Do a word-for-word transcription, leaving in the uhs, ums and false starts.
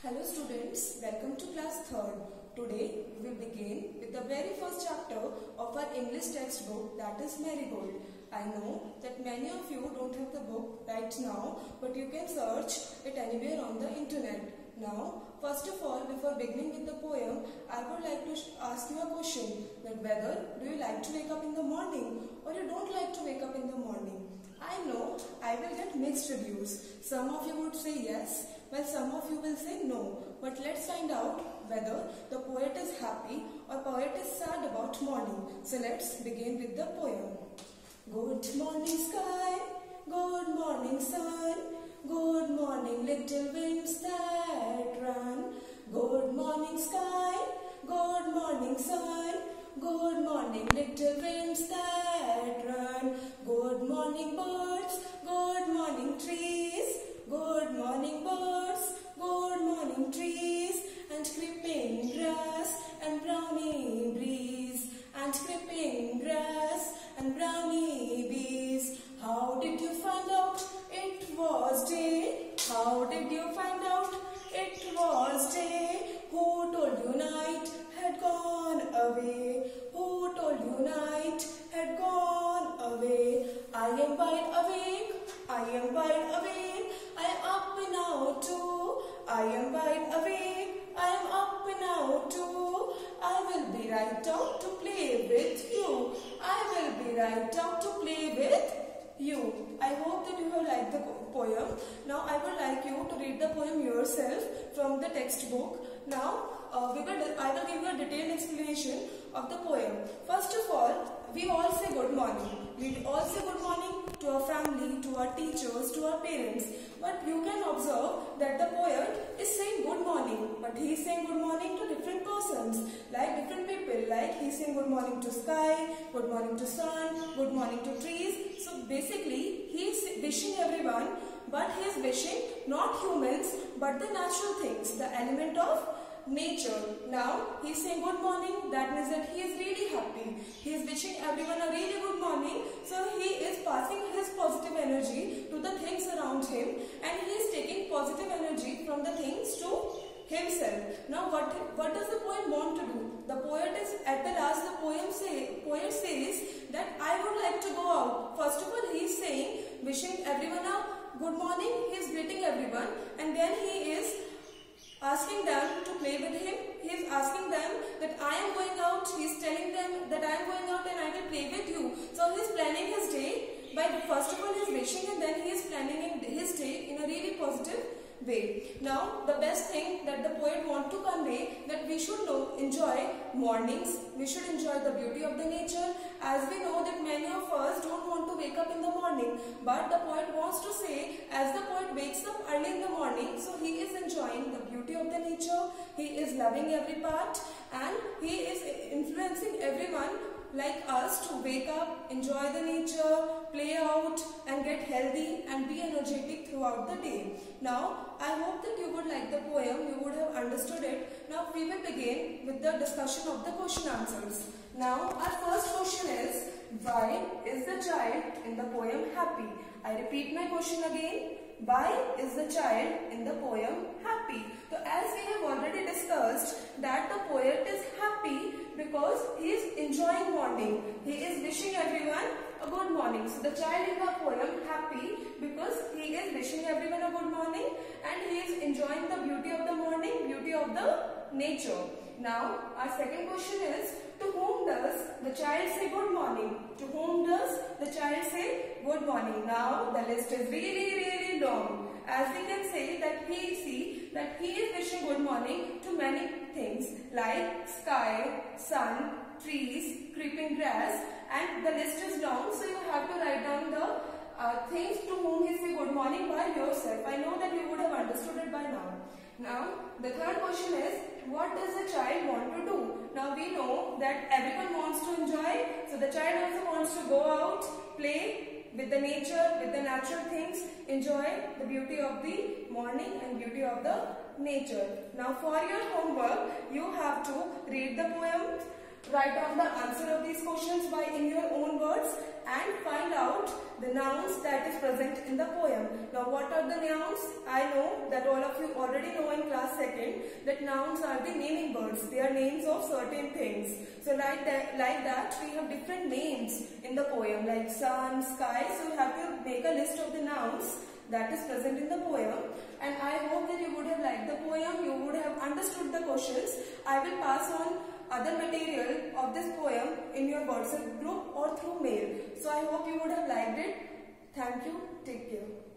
Hello students, welcome to class third. Today we begin with the very first chapter of our English textbook, that is Marigold. I know that many of you don't have the book right now, but you can search it anywhere on the internet. Now, first of all, before beginning with the poem, I would like to ask you a question, that whether do you like to wake up in the morning or you don't like to wake up in the morning? I know I will get mixed reviews. Some of you would say yes, while some of you will say no. But let's find out whether the poet is happy or poet is sad about morning. So let's begin with the poem. Good morning sky, good morning sun, good morning little winds that run. Good morning sky, good morning sun, good morning little winds that run. Good morning birds, good morning trees, good morning birds, good morning trees, and creeping grass and brownie breeze, and creeping grass and brownie bees. How did you find out it was day? How did you find out it was day? Who told you night had gone away? Who told you night had gone away? I am wide awake, I am wide awake, I am up now too. I am wide awake, I am up now too. I will be right out to play with you. I will be right out to play with you. I hope that you have liked the poem. Now I would like you to read the poem yourself from the textbook. Now uh, we will, I will give you a detailed explanation of the poem. First of all, we all say good morning. We all say good morning to our family, to our teachers, to our parents. But you can observe that the poet is saying good morning. But he is saying good morning to different persons, like different people. Like he is saying good morning to sky, good morning to sun, good morning to trees. So basically, he is wishing everyone, but he is wishing not humans, but the natural things, the element of nature. Now he is saying good morning, that means that he is really happy. He is wishing everyone a really good morning. So he is passing his positive energy to the things around him, and he is taking positive energy from the things to himself. Now what, what does the poet want to do? The poet is, at the last the poem say, poet says that I would like to go out. First of all, he is saying, wishing everyone a good morning, he is greeting everyone, and then he is asking them to play with him. He is asking them that I am going out. He is telling them that I am going out and I will play with you. So he is planning his day by, first of all, he is wishing, and then he is planning his day in a really positive way. Now the best thing that the poet wants to convey, that we should know, enjoy mornings. We should enjoy the beauty of the nature, as we know that many of us don't want to wake up in the morning. But the poet wants to say, as the poet wakes up early in the morning, so he is enjoying the beauty of the nature, he is loving every part, and he is influencing everyone like us to wake up, enjoy the nature, play out, and get healthy and be energetic throughout the day. Now, I hope that you would like the poem, you would have understood it. Now, we will begin with the discussion of the question answers. Now, our first question is, why is the child in the poem happy? I repeat my question again. Why is the child in the poem happy? So, as we have already discussed, that the poet is happy because he is enjoying morning. He is wishing everyone a good morning. So the child in the poem happy because he is wishing everyone a good morning, and he is enjoying the beauty of the morning, beauty of the nature. Now our second question is, to whom does the child say good morning? To whom does the child say good morning? Now the list is really really long. As we can say that he see that he is wishing good morning to many things like sky, sun, trees, creeping grass, and the list is long, so you have to write down the uh, things to whom he say good morning by yourself. I know that you would have understood it by now. Now the third question is, what does the child want to do? Now we know that everyone wants to enjoy, so the child also wants to go out, play with the nature, with the natural things, enjoy the beauty of the morning and beauty of the nature. Now for your homework, you have to read the poem, Write down the answer of these questions by in your own words and find out the nouns that is present in the poem. Now what are the nouns? I know that all of you already know in class second that nouns are the naming words. They are names of certain things. So like that, like that we have different names in the poem like sun, sky. So you have to make a list of the nouns that is present in the poem, and I hope that you would have liked the poem, you would have understood the questions. I will pass on other material of this poem in your WhatsApp group or through mail. So I hope you would have liked it. Thank you. Take care.